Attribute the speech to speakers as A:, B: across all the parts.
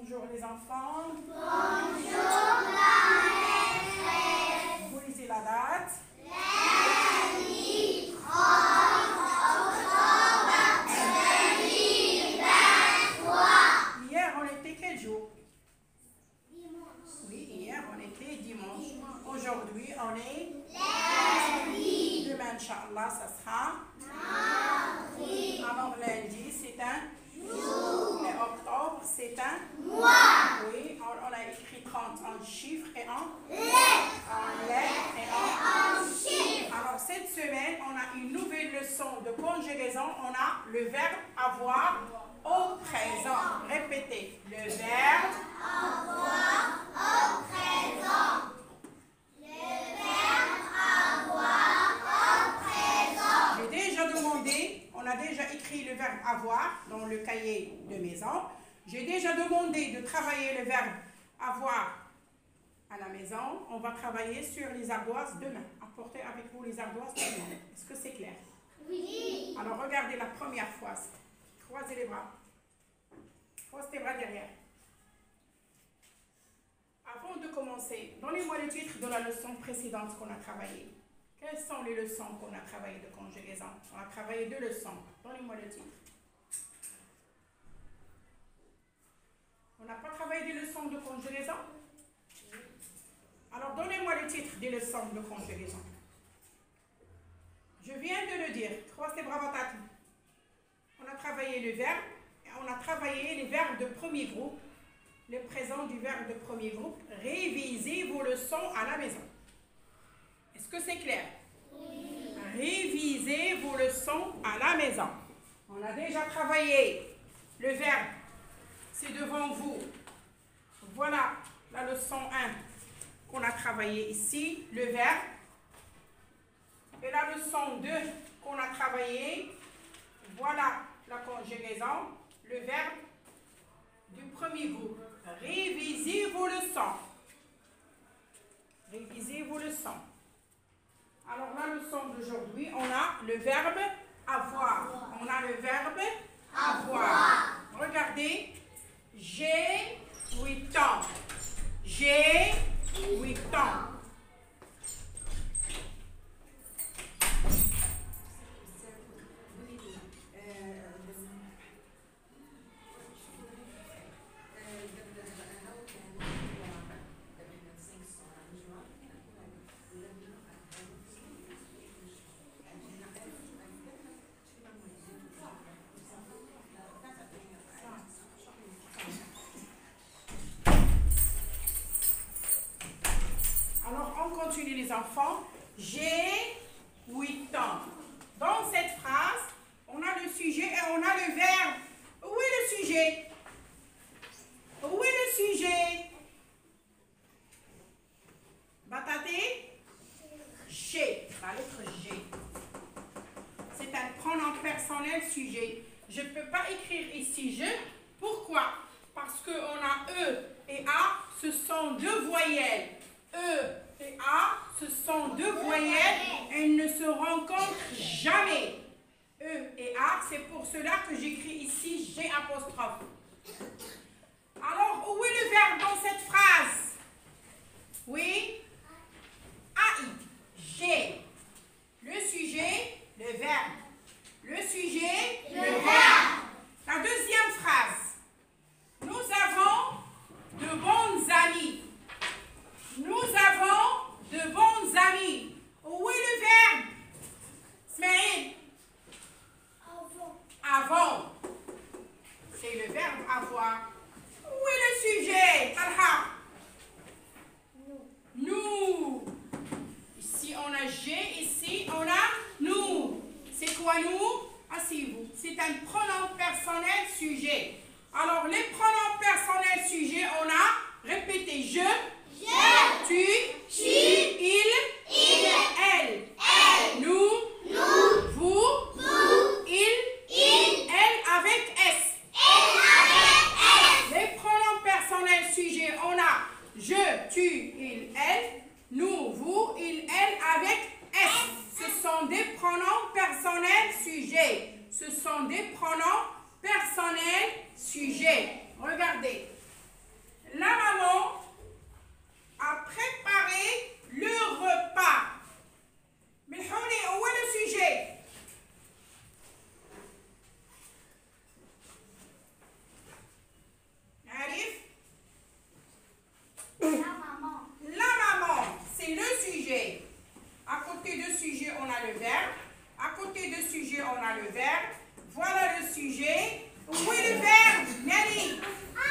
A: Bonjour les enfants.
B: Bonjour la maîtresse.
A: Vous lisez la date.
B: Lundi 30 octobre 2023.
A: Hier on était quel jour?
B: Dimanche.
A: Oui, hier on était dimanche. Aujourd'hui on est
B: Lundi.
A: demain, Inch'Allah, ça sera
B: Mardi.
A: alors lundi, c'est un
B: Jour.
A: et octobre, c'est un
B: Mois.
A: oui, on a écrit 30 en chiffres et en
B: Lettres.
A: lettres et
B: En chiffres.
A: alors cette semaine, on a une nouvelle leçon de conjugaison. On a le verbe avoir au présent. Répétez, le verbe
B: Avoir au présent. Le verbe avoir au présent.
A: j'ai déjà demandé, on a déjà écrit le verbe avoir dans le cahier de maison. J'ai déjà demandé de travailler le verbe avoir à la maison. On va travailler sur les ardoises demain. Apportez avec vous les ardoises demain. Est-ce que c'est clair?
B: Oui.
A: Alors regardez la première phrase. Croisez les bras. Croise tes bras derrière. Avant de commencer, donnez-moi le titre de la leçon précédente qu'on a travaillée. Quelles sont les leçons qu'on a travaillées de conjugaison? On a travaillé 2 leçons. Donnez-moi le titre. On n'a pas travaillé des leçons de conjugaison? Alors donnez-moi le titre des leçons de conjugaison. Je viens de le dire. Croise tes bras, batatu. On a travaillé le verbe et on a travaillé les verbes de premier groupe. Le présent du verbe de premier groupe. Révisez vos leçons à la maison. Est-ce que c'est clair?
B: Oui.
A: Révisez vos leçons à la maison. On a déjà travaillé le verbe. C'est devant vous. Voilà la leçon 1 qu'on a travaillé ici. Le verbe. Et la leçon 2 qu'on a travaillé. Voilà la conjugaison. Le verbe du premier groupe. Révisez vos leçons. Révisez vos leçons. Alors, la leçon d'aujourd'hui, on a le verbe avoir. On a le verbe avoir. Regardez. J'ai 8 ans. J'ai 8 ans. On continue les enfants. J'ai 8 ans. Dans cette phrase, on a le sujet et on a le verbe. Où est le sujet? Où est le sujet? Bataté? J'ai. La lettre G. C'est un pronom personnel sujet. Je ne peux pas écrire ici je. Pourquoi? Parce qu'on a E et A, ce sont 2 voyelles. E et A, ce sont 2 voyelles, elles ne se rencontrent jamais. E et A, c'est pour cela que j'écris ici G apostrophe. Alors, où est le verbe dans cette phrase? Oui? AI, G. Le sujet, le verbe. Le sujet, le verbe. La deuxième phrase. Nous avons de bons amis. Nous avons de bons amis. Où est le verbe? Smaïl. Avant. C'est le verbe avoir. Où est le sujet? Talha. Nous. Ici on a G, ici on a nous. C'est quoi nous? Asseyez-vous. C'est un pronom personnel sujet. Alors les pronoms personnels sujets, on a répété je, tu, il, elle, nous, vous, il, elle avec S. Les pronoms personnels sujets, on a je, tu, il, elle, nous, vous, il, elle avec S. Ce sont des pronoms personnels sujets. Ce sont des pronoms personnels sujets. Regardez. a le verbe. À côté de sujet, on a le verbe. Voilà le sujet. Où est le verbe, Nelly?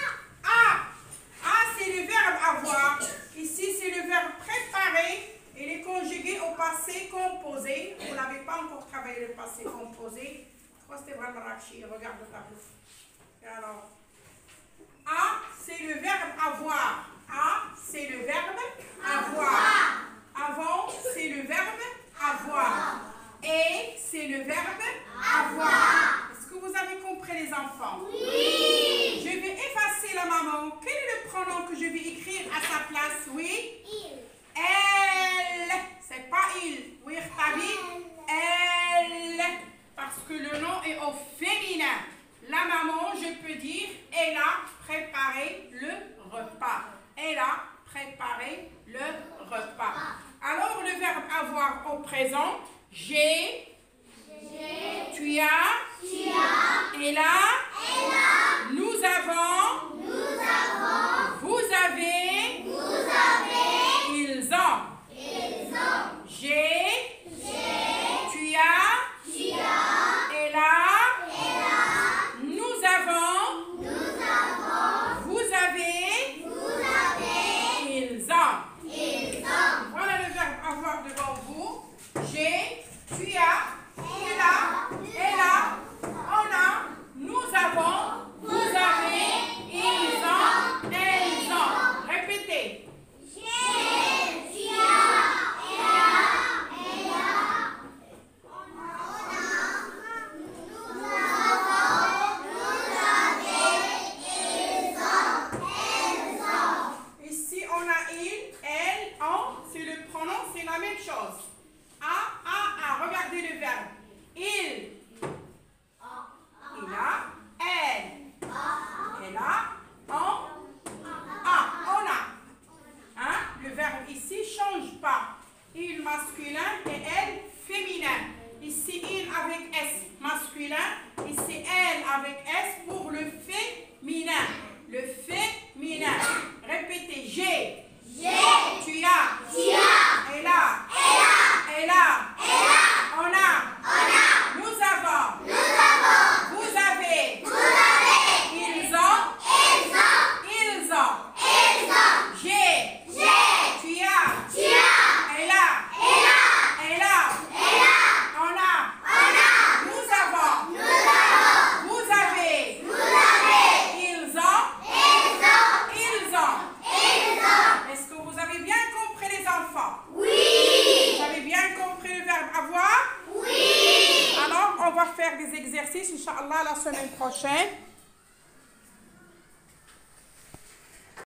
A: C'est le verbe avoir. Ici, c'est le verbe préparer. Il est conjugué au passé composé. Vous n'avez pas encore travaillé le passé composé. Je crois que c'était vraiment Rachi. Regarde le tableau. Alors, c'est le verbe avoir. C'est le verbe avoir. Avant, c'est le verbe avoir. Et, c'est le verbe avoir. Est-ce que vous avez compris, les enfants?
B: Oui.
A: Je vais effacer la maman. Quel est le pronom que je vais écrire à sa place? Oui?
B: Il.
A: Elle. C'est pas il. Oui, Tabi? Elle. Parce que le nom est au féminin. La maman, je peux dire, elle a préparé le repas. Elle a préparé le repas. Alors, le verbe avoir au présent, j'ai, tu as, elle a, nous avons, vous avez, ils ont. J'ai, tu as, elle a, nous avons, vous avez, ils ont. Voilà le verbe avoir devant vous. J'ai, tu as, il a, elle a, on a, nous avons, vous avez, ils ont, elles ont. Répétez. Ici, on a il, elle, on. C'est le pronom, c'est la même chose. Regardez le verbe. Il a, elle a, on a. Le verbe ici ne change pas. Il masculin et elle féminin. Ici, il avec S masculin. Ici, elle avec S pour le féminin. Le féminin. Répétez. J'ai. Tu as. Elle a. On a. Nous avons. Vous avez. Ils ont. J'ai. Tu as. Elle a. On a. Nous avons. Vous avez. Ils ont. Est-ce que vous avez bien compris, les enfants? Vous avez bien compris le verbe avoir? Alors, on va faire des exercices, Inch'Allah, la semaine prochaine.